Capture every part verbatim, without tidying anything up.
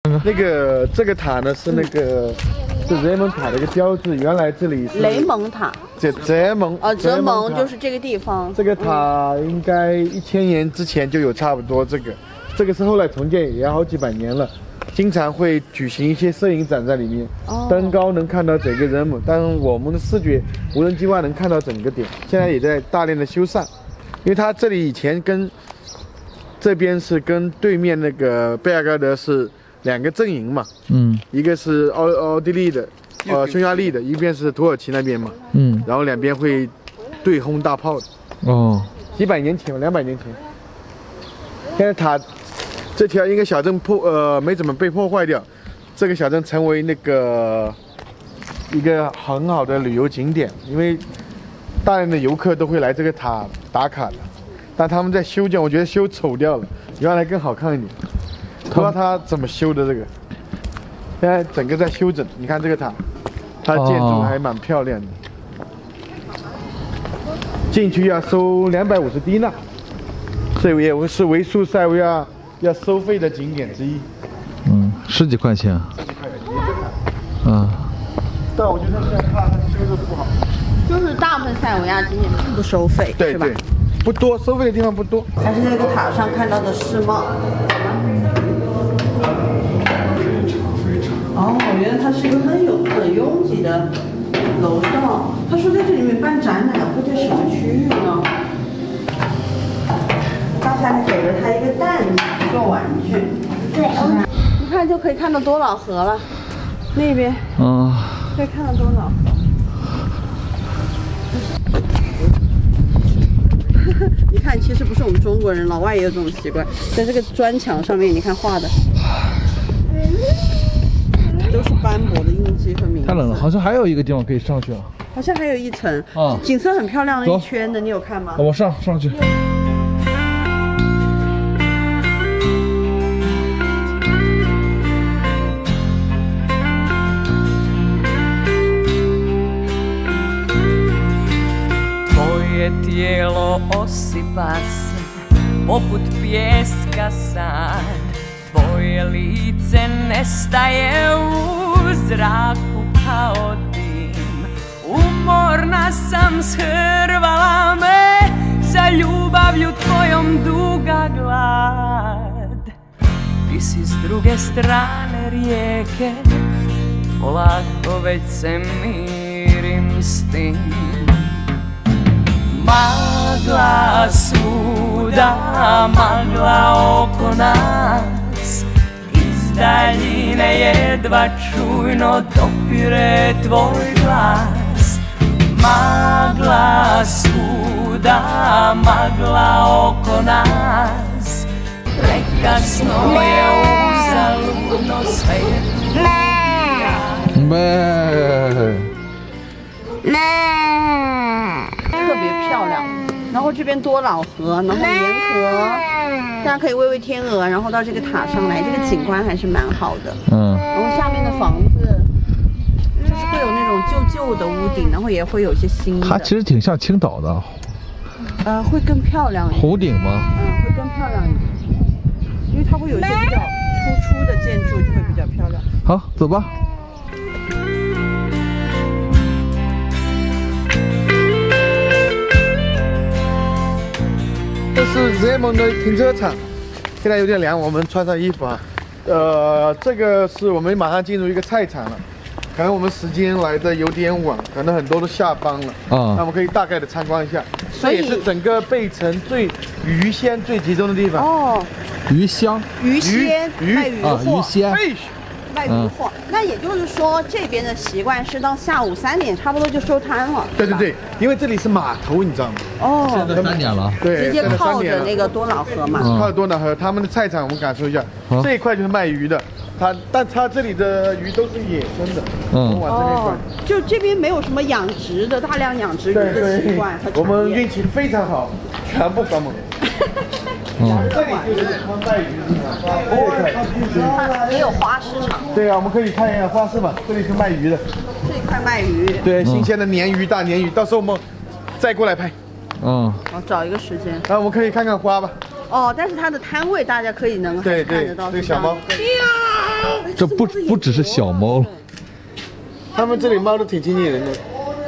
那个这个塔呢是那个是雷蒙塔的一个标志，原来这里是雷蒙塔。 这泽蒙哦，泽蒙就是这个地方。 这个塔应该一千年之前就有差不多这个，这个是后来重建，也要好几百年了。 经常会举行一些摄影展在里面，登高能看到整个人母，但我们的视觉无人机外能看到整个点，现在也在大量的修缮，因为它这里以前跟这边是跟对面那个贝尔格德是两个阵营嘛，嗯，一个是奥奥地利的，呃，匈牙利的，一边是土耳其那边嘛，嗯，然后两边会对轰大炮的，哦，几百年前，两百年前，现在塔。 这条一个小镇破呃没怎么被破坏掉，这个小镇成为那个一个很好的旅游景点，因为大量的游客都会来这个塔打卡的。但他们在修建，我觉得修丑掉了，原来更好看一点。不知道他怎么修的这个，现在整个在修整。你看这个塔，它建筑还蛮漂亮的。进去要收两百五十迪纳，这也是为数塞维亚 要收费的景点之一， 嗯，十几块钱， 十几块钱一个塔，啊，但我觉得现在怕它修的不好， 就是大部分塞维亚景点并不收费， 对对，不多，收费的地方不多。 还是在这个塔上看到的世贸。哦，原来它是一个很有很拥挤的楼道。他说在这里面办展览会在什么区域呢？ 刚才还给了他一个蛋做玩具，对，你看就可以看到多瑙河了，那边，嗯，可以看到多瑙河。你看，其实不是我们中国人，老外也有这种习惯，在这个砖墙上面，你看画的，都是斑驳的印记和名字。 太冷了，好像还有一个地方可以上去啊。 好像还有一层，啊，景色很漂亮的一圈的，你有看吗？ 我上上去。 Tijelo osipa se poput pijeska sad. Tvoje lice nestaje u zraku kao dim. Umorna sam, shrvala me za ljubavlju tvojom duga glad. Ti si s druge strane rijeke, polako već se mirim s tim. Magla svuda, magla oko nas, iz daljine jedva čujno dopire tvoj glas. Magla svuda, magla oko nas, prekasno je uzaludno sve je tu. 特别漂亮，然后这边多瑙河，然后沿河，大家可以喂喂天鹅，然后到这个塔上来，这个景观还是蛮好的。嗯，然后下面的房子就是会有那种旧旧的屋顶，然后也会有一些新的。 它其实挺像青岛的。 呃，会更漂亮一点。 弧顶吗？ 嗯，会更漂亮一点，因为它会有一些比较突出的建筑，就会比较漂亮。 好，走吧。 这是泽蒙的停车场，现在有点凉，我们穿上衣服啊。呃，这个是我们马上进入一个菜场了，可能我们时间来的有点晚，可能很多都下班了啊。那我们可以大概的参观一下，这也是整个贝城最鱼鲜最集中的地方哦。 鱼香、 鱼鲜、卖鱼货、 鱼鲜。 卖鱼货，那也就是说，这边的习惯是到下午三点，差不多就收摊了。 对对对，因为这里是码头，你知道吗？ 哦，现在三点了， 对， 直接靠着那个多瑙河嘛。 靠着多瑙河，他们的菜场我们感受一下，这一块就是卖鱼的，它，但它这里的鱼都是野生的。嗯，往这边哦，就这边没有什么养殖的，大量养殖鱼的习惯。 我们运气非常好，全部关门。 嗯，这里就是他们卖鱼的地方，也有花市场。 对啊，我们可以看一下花市嘛，这里是卖鱼的。 这一块卖鱼。 对，新鲜的鲶鱼、大鲶鱼，到时候我们再过来拍。嗯。好， 找一个时间。 那我们可以看看花吧。 哦，但是它的摊位大家可以能看得到。 对对，这个小猫。 这不不只是小猫了。 他们这里猫都挺亲近人的。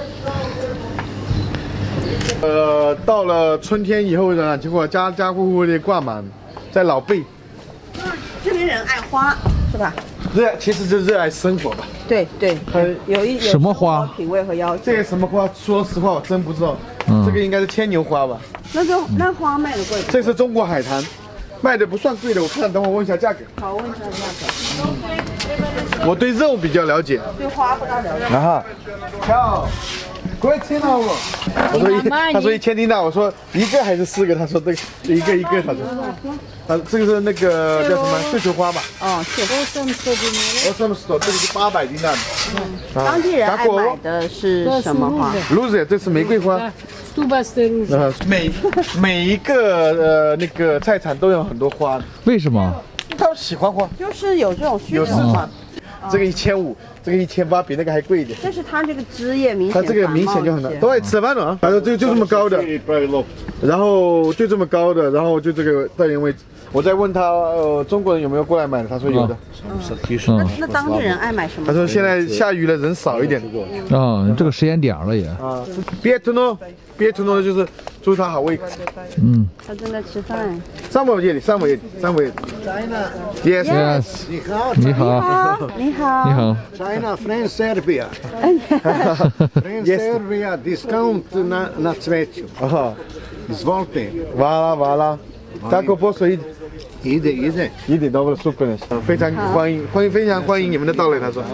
呃，到了春天以后呢，结果家家户户的挂满，在老贝。 这边人爱花，是吧？ 热，其实就热爱生活吧。 对对，有一什么花品味和要求。 这个什么花？说实话，我真不知道。嗯、这个应该是牵牛花吧？ 那个那花卖的贵不？ 这是中国海棠，卖的不算贵的。我看，等我问一下价格。 好，问一下价格。我对肉比较了解， 对花不大了解。 啊哈，瞧。快听到我，我说一，他说一千听到，我说一个还是四个？他说这个一个一个，他说，啊，这个是那个叫什么绣球花吧？ 哦，是。 哦，什么石头？这个是八百斤的。 嗯，当地人爱买的是什么花 ？Rose， 这是玫瑰花。啊，每每一个呃那个菜场都有很多花。 为什么？ 他们喜欢花， 就是有这种需求。 有市场。这个一千五，这个一千八，比那个还贵一点。 但是它这个枝叶明显， 它这个明显就很大。都爱吃饭了啊！反正就就这么高的，然后就这么高的，然后就这个代言位置。我在问他，呃，中国人有没有过来买的？他说有的。 嗯、那那当地人爱买什么？ 他说现在下雨了，人少一点。 啊、哦，这个时间点了也。 啊，别图诺，别图诺就是祝他好胃口。 嗯。 他正在吃饭。 上午夜里，上午夜里，上午夜里。Yes. Yes. 你好。你好。 你好。 你好。 China, friends Serbia. Friends Serbia, discount na na cveću. Aha. Izvolite. Hvala, hvala. Tako posto ide. Ide, ide. Ide, dobro, super. 非常欢迎，欢迎，非常欢迎你们的到来。他说。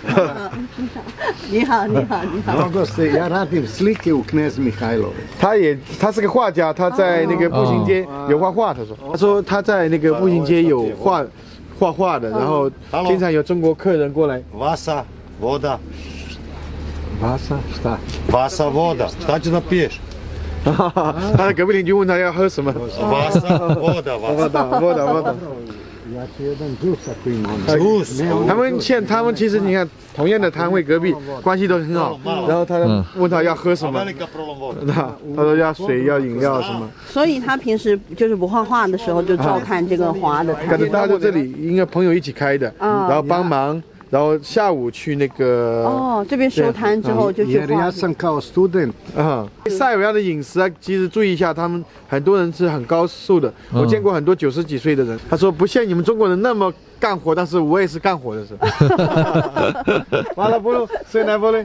你好，你好，你好。 Mnogo se, ja radim slike u Knez Mihajlovu. 他也，他是个画家，他在那个步行街有画画。他说，他说他在那个步行街有画画画的，然后经常有中国客人过来。 Vasa, voda. Vasa šta? Vasa, voda. Šta ćeš da piješ? 他的隔壁邻居问他要喝什么。 Vasa, voda, voda, voda, voda。他们现他们其实你看，同样的摊位隔壁关系都很好。然后他问他要喝什么，他他说要水要饮料什么。 所以他平时就是不画画的时候就照看这个花的。 可能他在这里应该朋友一起开的，然后帮忙。然后下午去那个哦，这边收摊之后就去画。 啊，塞尔维亚的饮食啊，其实注意一下，他们很多人是很高瘦的。我见过很多九十几岁的人，他说不像你们中国人那么干活，但是我也是干活的是。完了，不，谁来不嘞？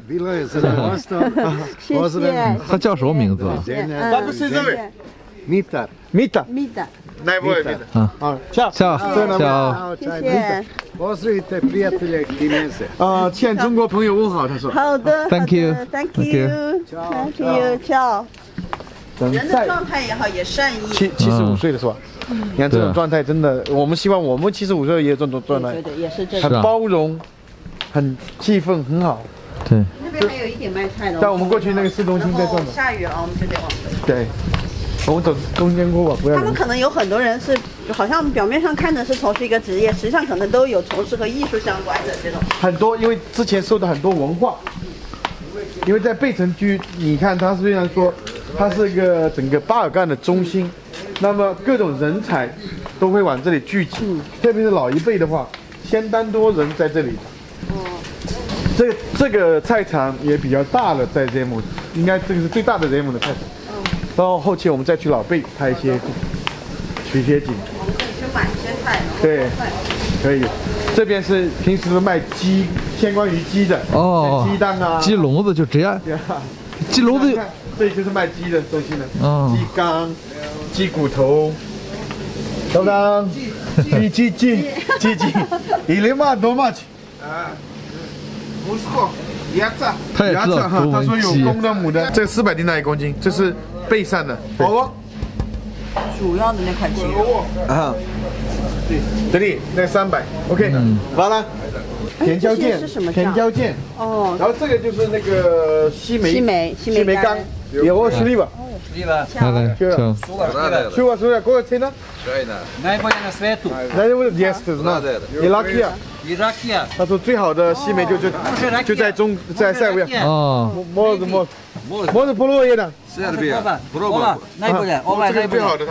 谢谢。 他叫什么名字啊？ 他不是这位。 Mitar. Mitar. Mitar. 来不？ 啊， 好，ciao ciao ciao。 谢谢。 Pozdravite prijatelje Kineze. 啊，欠中国朋友问好，他说。 好的 ，Thank you, thank you, thank you, ciao。人的状态也好，也善意。 七七十五岁了是吧？你看这种状态真的，我们希望我们七十五岁也有这种状态， 对对，也是这种，很包容，很气氛很好。 对。 那边还有一点卖菜的。 但我们过去那个市中心在转的。 下雨了，我们就得往这。 对。我们走中间过吧，不要。 他们可能有很多人是，好像表面上看着是从事一个职业，实际上可能都有从事和艺术相关的这种。 很多，因为之前受到很多文化，因为在贝城区，你看它虽然说它是一个整个巴尔干的中心，那么各种人才都会往这里聚集，嗯、特别是老一辈的话，相当多人在这里。哦。这这个菜场也比较大了，在热姆，应该这个是最大的热姆的菜场。然后后期我们再去老贝拍一些取一些景。 我们可以去买一些菜。 对，可以。这边是平时卖鸡，相关于鸡的哦，鸡蛋啊， 鸡笼子就直接，鸡笼子， 这里就是卖鸡的东西了。 哦， 鸡肝、鸡骨头，等等，鸡鸡鸡鸡鸡，一零嘛多嘛去？啊，五十个。鸭子， 鸭子哈， 他说有公的母的，这个四百丁纳一公斤，这是背上的。哦， 主要的那块鸡啊，对，这里那三百 ，OK， 完了。甜椒酱，甜椒酱。哦。然后这个就是那个西梅， 西梅， 西梅干，有我实力吧？ 实力吧。 来来， 去吧，去吧，去吧，koga cena? Najbolje na svetu. Najbolje jeste, znam. I rakija. I rakija. 他说最好的西梅就就就在中在塞尔维亚。 哦。 Može može može prvo jedan. Serbija. Proba. Najbolje, ovaj najbolje. 最好的他说。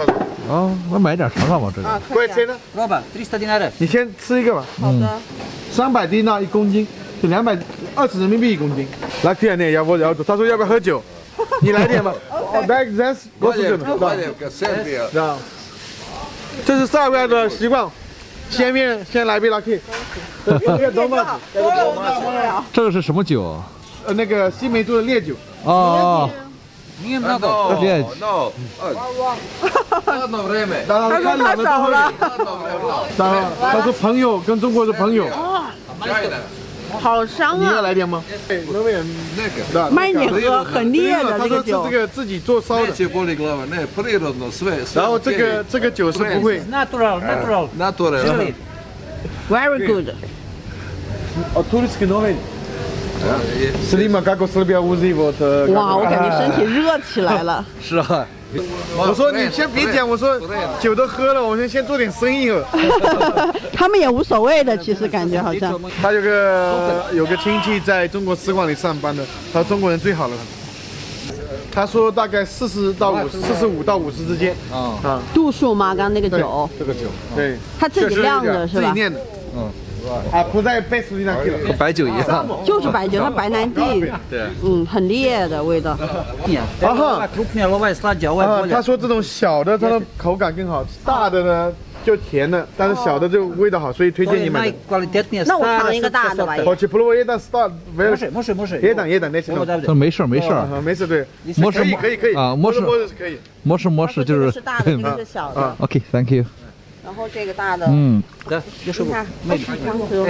哦，那买点尝尝吧，这个。 啊，可以啊。 贵吃呢？ Roba, trista dinara. 你先吃一个吧。 好的。 三百迪纳一公斤，就两百二十人民币一公斤。来，可以呢，要不要？他说要不要喝酒？你来点吧。哦，back that's 我是这的。知道。这是塞尔维亚的习惯，先面先来杯拉 K。这个多吗？ 这个是什么酒啊？ 呃，那个西梅州的烈酒。 哦。 Nije mnogo. Već. No, radno vreme. 他说太少了。当然，他说朋友跟中国是朋友。 好香你要啊！ 来点吗？对，那边那个。 慢一点喝，很烈的这个酒。 他说是这个自己做烧的。 Neće boli glava, ne, prirodno sve. 然后这个这个酒是不会。 Natural, natural. Naturalno. Very good。 哦，turski novelj. Slima kako Srbija uživo od. 哇，我感觉身体热起来了。 是啊。 我说你先别讲，我说酒都喝了，我先先做点生意了。 他们也无所谓的，其实感觉好像。 他有个有个亲戚在中国使馆里上班的，他说中国人最好了。他说大概四十到五四十五到五十之间。啊啊。 度数吗？刚刚那个酒。 这个酒。对。 他自己酿的是吧？ 自己酿的。嗯。 啊，不在贝斯里那去了， 跟白酒一样， 就是白酒，它白兰地， 对， 嗯，很烈的味道。 啊哈，krupnija lova je slađa, ovo je bolja. 他说这种小的它的口感更好，大的呢就甜的，但是小的就味道好，所以推荐你买。 那我尝一个大的吧。 Hoće prvo jedan star, Može, može, može. jedan jedan neće. 他说没事没事， 没事对， 模式可以可以可以啊，模式模式可以， 模式模式就是。 是大的，这个是小的。 OK，Thank you。 然后这个大的， 嗯， 你看，没香喝。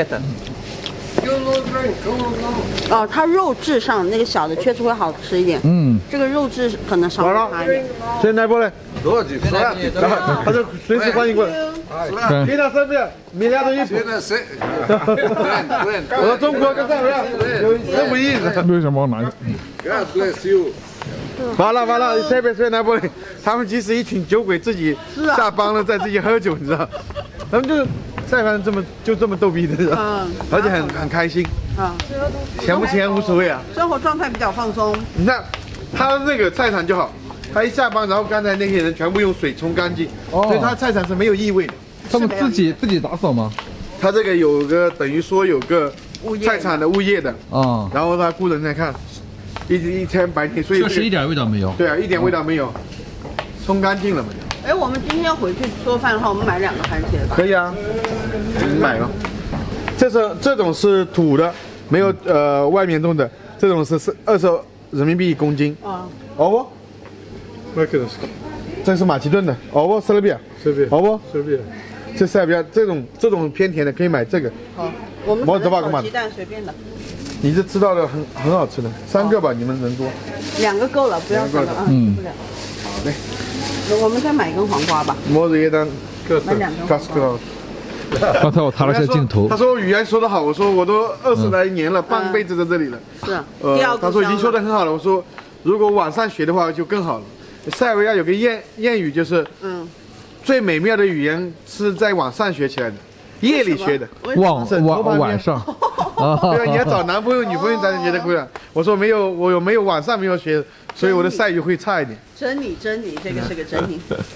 哦，它肉质上那个小的确实会好吃一点。嗯，这个肉质可能稍微差一点。 现在过来， Dođi, svratite. 他说随时欢迎过来。别到身边，米俩都一。 Jedna se... Glen, Glen. 我说中国跟塞尔维亚有这么意思。 没有什么难。 God bless you. 完了完了，这边虽然不，他们其实一群酒鬼，自己下班了在自己喝酒，你知道？他们就是塞尔维亚这么就这么逗逼的，嗯，而且很很开心。啊，钱不钱无所谓啊。 生活状态比较放松。 你看，他那个菜场就好，他一下班，然后刚才那些人全部用水冲干净，所以他菜场是没有异味的。 他们自己自己打扫吗？ 他这个有个等于说有个菜场的物业的啊，然后他雇人来看。 一一天白天，所以确实一点味道没有。 对啊，一点味道没有，冲干净了嘛。 哎，我们今天回去做饭的话，我们买两个番茄吧。 可以啊，你买了。这是这种是土的，没有呃外面种的，这种是是二十人民币一公斤。啊。哦不，那个是，这是马其顿的。哦不，塞尔维亚。塞尔维亚。哦不，塞尔维亚。这塞尔维亚这种这种偏甜的可以买这个。好， 我们炒鸡蛋随便的。 你这吃到的很很好吃的，三个吧，你们人多， 两个够了，不要三个啊，嗯，好嘞，我们再买一根黄瓜吧。 摸着一单， 买两根黄瓜。 刚才我抬了下镜头， 他说语言说得好，我说我都二十来年了，半辈子在这里了。 是啊， 呃，他说已经说得很好了，我说如果网上学的话就更好了。塞尔维亚有个谚谚语就是，嗯，最美妙的语言是在网上学起来的，夜里学的， 晚晚晚上。 对啊，你要找男朋友、女朋友才能学得会啊。我说没有，我有没有晚上没有学，所以我的塞语会差一点。 真理，真理，这个是个真理。